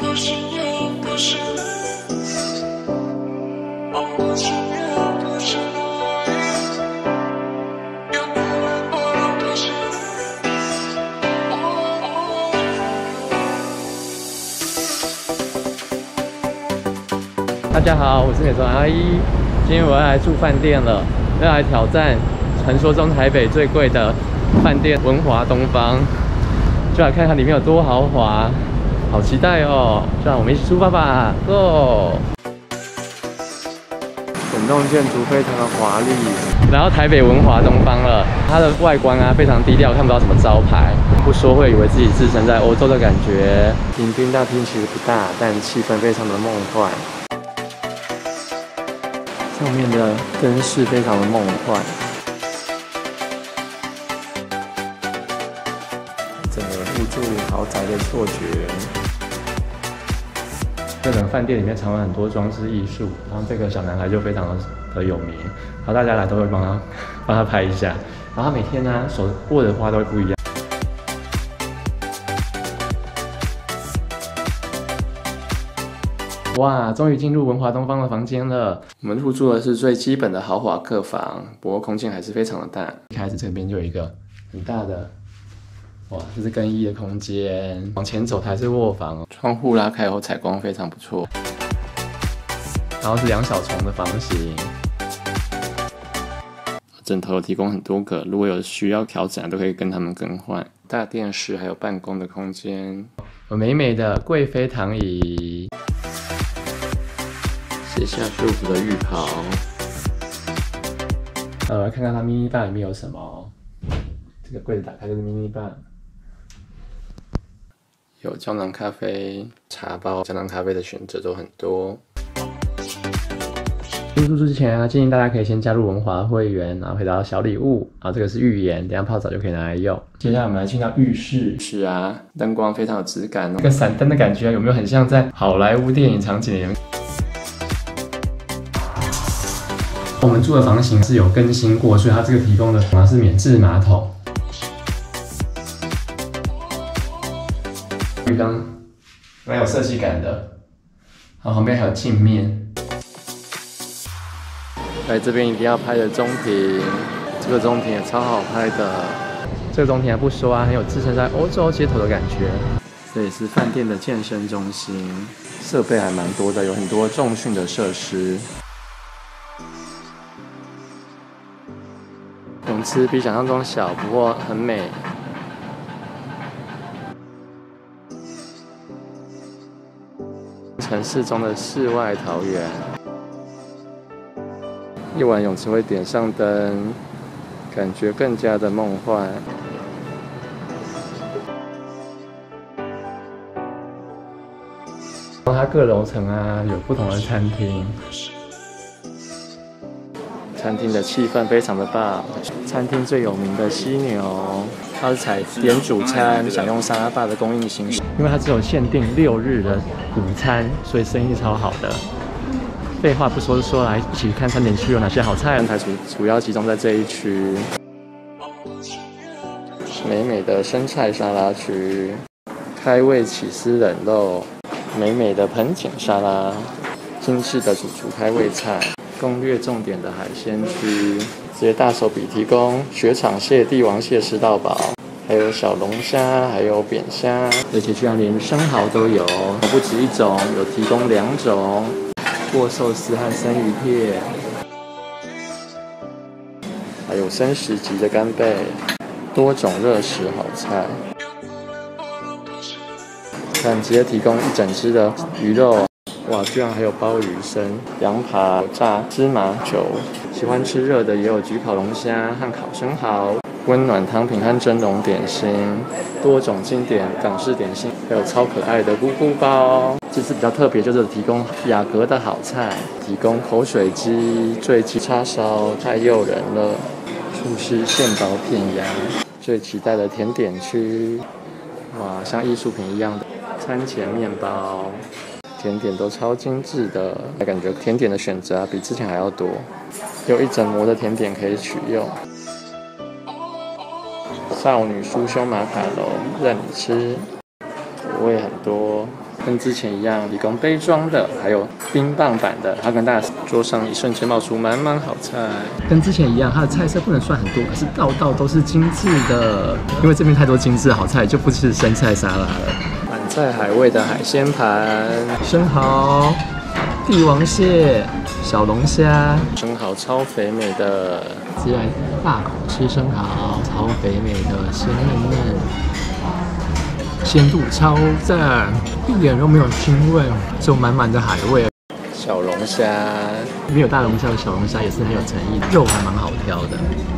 大家好，我是美妆阿姨。今天我要来住饭店了，要来挑战传说中台北最贵的饭店文华东方，就来看看里面有多豪华，好期待哦！就让我们一起出发吧 ，Go！ 整栋建筑非常的华丽，来到台北文华东方了。它的外观啊非常低调，看不到什么招牌，不说会以为自己置身在欧洲的感觉。迎宾大厅其实不大，但气氛非常的梦幻。 上面的灯饰非常的梦幻，整个入住豪宅的错觉。这个饭店里面藏了很多装饰艺术，然后这个小男孩就非常的有名，然后大家来都会帮他拍一下，然后他每天呢手握的花都会不一样。 哇，终于进入文华东方的房间了。我们入住的是最基本的豪华客房，不过空间还是非常的大。一开始这边就有一个很大的，哇，这是更衣的空间。往前走才是卧房，窗户拉开后采光非常不错。然后是2小床的房型，枕头有提供很多个，如果有需要调整都可以跟他们更换。大电视还有办公的空间，有美美的贵妃躺椅。 卸下舒服的浴袍，来看看它 mini bar 里面有什么。这个柜子打开就是 mini bar， 有胶囊咖啡、茶包，胶囊咖啡的选择都很多。入住之前啊，建议大家可以先加入文华会员，然后可以拿到小礼物。然后这个是浴盐，等一下泡澡就可以拿来用。接下来我们来进到浴室，是啊，灯光非常有质感哦。这个闪灯的感觉有没有很像在好莱坞电影场景里面？ 我们住的房型是有更新过，所以它这个提供的是免治马桶。浴缸蛮有设计感的，然后旁边还有镜面。来这边一定要拍的中庭，这个中庭也超好拍的。这个中庭还不说啊，很有置身在欧洲街头的感觉。这也是饭店的健身中心，设备还蛮多的，有很多重训的设施。 泳池比想象中小，不过很美。城市中的世外桃源，夜晚泳池会点上灯，感觉更加的梦幻。它各楼层啊有不同的餐厅。 餐厅的气氛非常的棒。餐厅最有名的犀牛，它是采点主餐，享用沙拉吧的供应形式。因为它只有限定6日的午餐，所以生意超好的。废话不说，说来一起看餐点区有哪些好菜。它主要集中在这一区，美美的生菜沙拉区，开胃起司冷肉，美美的盆景沙拉，精致的主厨开胃菜。 攻略重点的海鲜区，直接大手笔提供雪场蟹、帝王蟹吃到饱，还有小龙虾，还有扁虾，而且居然连生蚝都有，不止一种，有提供2种，握寿司和生鱼片，还有生食级的干贝，多种热食好菜，但直接提供一整只的鱼肉。 哇，居然还有鲍鱼生、羊扒、炸芝麻球，喜欢吃热的也有焗烤龙虾和烤生蚝，温暖汤品和蒸笼点心，多种经典港式点心，还有超可爱的咕咕包。这次比较特别，就是提供雅阁的好菜，提供口水鸡、醉鸡叉烧，太诱人了。厨师现包片鸭，最期待的甜点区，哇，像艺术品一样的餐前面包。 甜点都超精致的，感觉甜点的选择啊比之前还要多，有一整模的甜点可以取用。少女酥胸马卡龙任你吃，口味很多， 跟之前一样，提供杯装的，还有冰棒版的。哈根达斯桌上一瞬间冒出满满好菜，跟之前一样，它的菜色不能算很多，可是道道都是精致的。因为这边太多精致的好菜，就不是生菜沙拉了。满载海味的海鲜盘，生蚝、帝王蟹、小龙虾，生蚝超肥美的，直接来大口吃生蚝，超肥美的，鲜嫩嫩。鲜度超赞，一点都没有腥味，只有满满的海味。小龙虾，没有大龙虾的小龙虾也是很有诚意，肉还蛮好挑的。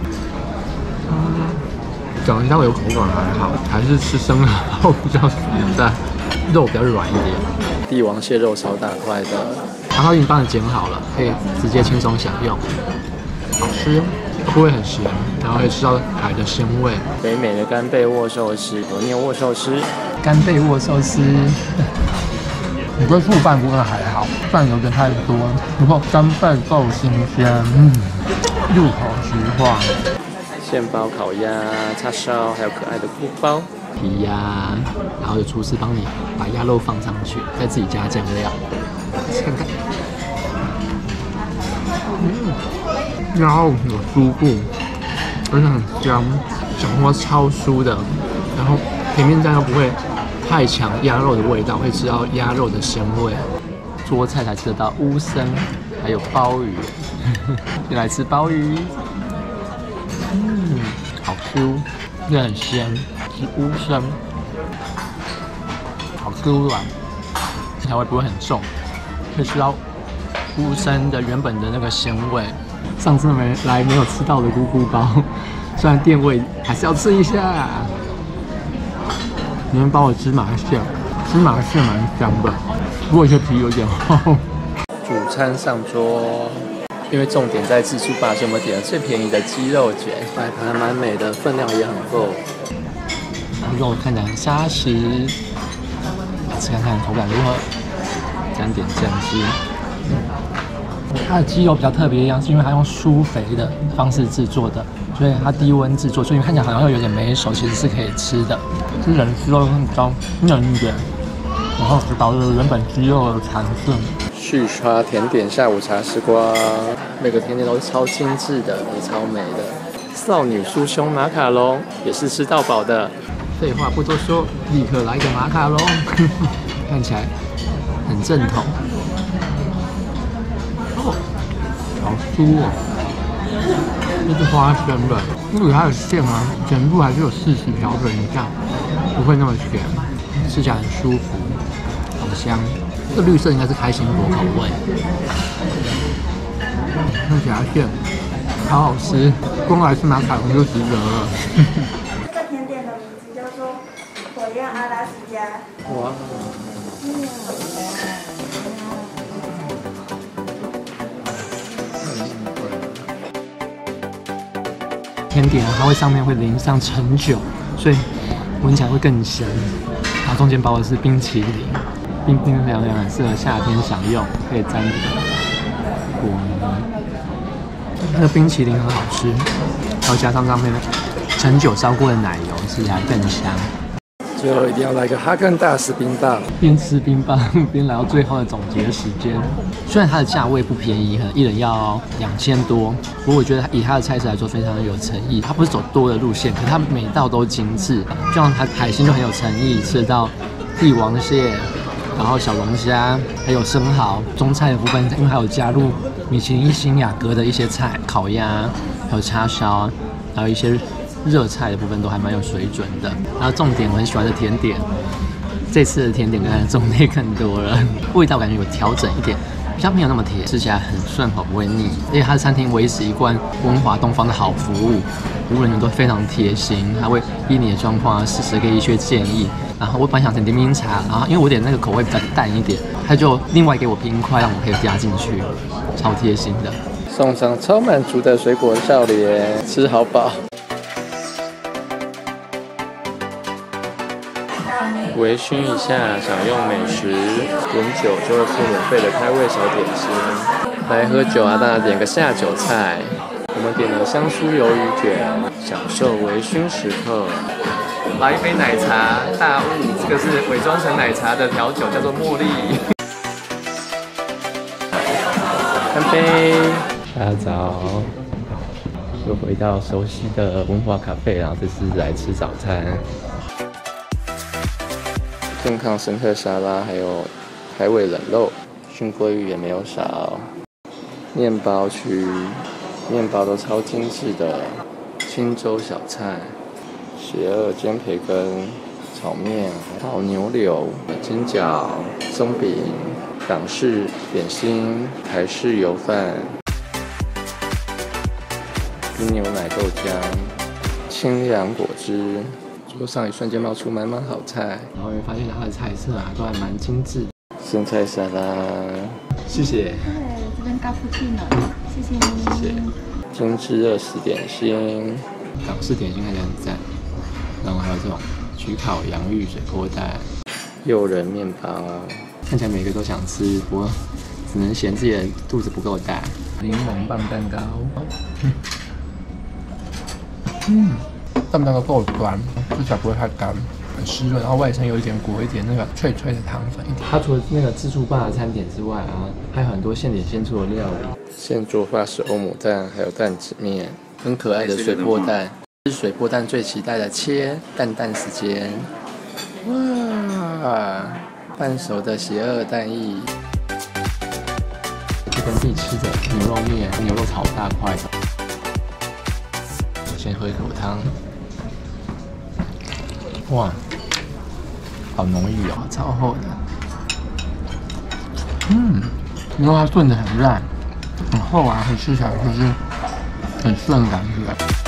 小龙虾我有口感还好，还是吃生蚝比较实在，肉比较软一点。帝王蟹肉超大块的，然后已经帮你剪好了，可以直接轻松享用，好吃。不会很咸，然后会吃到海的鲜味。肥美的干贝握寿司，和牛握寿司，干贝握寿司。我觉得醋饭不会还好，饭有点太多，不过干贝够新鲜，入口即化。现包烤鸭、叉烧，还有可爱的菇包、皮鸭，然后有厨师帮你把鸭肉放上去，再自己加酱料。看看。鸭肉有酥部，而且很香，小黄瓜超酥的，然后甜面酱又不会太强鸭肉的味道，会吃到鸭肉的鲜味。桌菜才吃得到乌参，还有鲍鱼，先来吃鲍鱼，好 Q， 也很鲜，是乌参，好 Q 软，调味不会很重，可以吃到乌参的原本的那个鲜味。上次没有吃到的菇菇包，虽然店味还是要吃一下。里面包的芝麻馅蛮香的，不过有些皮有点厚。主餐上桌，因为重点在自助吧，所以我们点了最便宜的鸡肉卷，摆盘蛮美的，分量也很够。肉看起来很扎实，来吃看看口感如何，沾点酱汁。它的鸡肉比较特别一样，是因为它用疏肥的方式制作的，所以它低温制作，所以看起来好像会有点没熟，其实是可以吃的。吃人吃肉会比较嫩一点，然后保留原本鸡肉的弹性。续刷甜点下午茶时光，每个甜点都是超精致的，也超美的。少女酥胸马卡龙也是吃到饱的。废话不多说，立刻来一个马卡龙，看起来很正统。好酥哦，这是花生的，因为它的馅啊，全部还是有40条粉以上，不会那么咸，吃起来很舒服，好香。这个绿色应该是开心果口味，看起来馅好好吃，光来吃马卡龙就值得了。 这甜点的名字叫做火焰阿拉斯加。 哇。甜点它会上面会淋上橙酒，所以闻起来会更香。然后中间包的是冰淇淋，冰冰凉凉，很适合夏天享用，可以沾这个果泥。那个冰淇淋很好吃，然后加上面的橙酒烧过的奶油，吃起来更香。最后一定要来个哈根达斯冰棒，边吃冰棒边来到最后的总结时间。虽然它的价位不便宜，可能一人要2000多，不过我觉得以它的菜色来说非常有诚意。它不是走多的路线，可是它每道都精致。就像它海鲜就很有诚意，吃得到帝王蟹，然后小龙虾，还有生蚝。中菜的部分，因为还有加入米其林1星雅阁的一些菜，烤鸭，还有叉烧，还有一些热菜的部分都还蛮有水准的。然后重点我很喜欢的甜点，这次的甜点跟它的种类更多了，味道感觉有调整一点，比较没有那么甜，吃起来很顺口，不会腻。而且它的餐厅维持一贯文华东方的好服务，服务人员都非常贴心，他会依你的状况适时给一些建议。然后我本来想点冰茶，然后因为我点那个口味比较淡一点，他就另外给我冰块让我可以加进去，超贴心的。送上超满足的水果笑脸，吃好饱。微醺一下，享用美食，点酒就会付免费的开胃小点心。来喝酒啊，当然点个下酒菜。我们点了香酥鱿鱼卷，享受微醺时刻。 来一杯奶茶，大雾，这个是伪装成奶茶的调酒，叫做茉莉。干杯！大家早，又回到熟悉的文华咖啡，然后这次来吃早餐。健康生菜沙拉，还有海尾冷肉，熏鲑鱼也没有少。面包区，面包都超精致的。青州小菜，邪恶煎培根，炒面，烤牛柳，煎饺，松饼。港式点心，台式油饭，冰牛奶豆浆，清凉果汁。桌上一瞬间冒出满满好菜，然后会发现它的菜色都还蛮精致。生菜沙拉，谢谢。 对，这边咖啡厅呢，谢谢你。 谢谢。精致热食点心，港式点心看起来很赞。然后还有这种焗烤洋芋水波蛋，诱人面包。看起来每个都想吃，不过只能嫌自己的肚子不够大。柠檬棒蛋糕， 棒蛋糕够软，吃起来不会太干，很湿润，然后外层有一点裹一点那个脆脆的糖粉。 它除了那个自助吧的餐点之外还有很多现点现做的料理，现做法式欧姆蛋，还有蛋子面，很可爱的水波蛋，是水波蛋最期待的切蛋时间。哇！半熟的邪恶蛋液，这跟自己吃的牛肉面、牛肉炒大块的。我先喝一口汤，哇，好浓郁哦，超厚的。因为它炖得很烂，很厚啊，很吃起来就是很顺的感觉。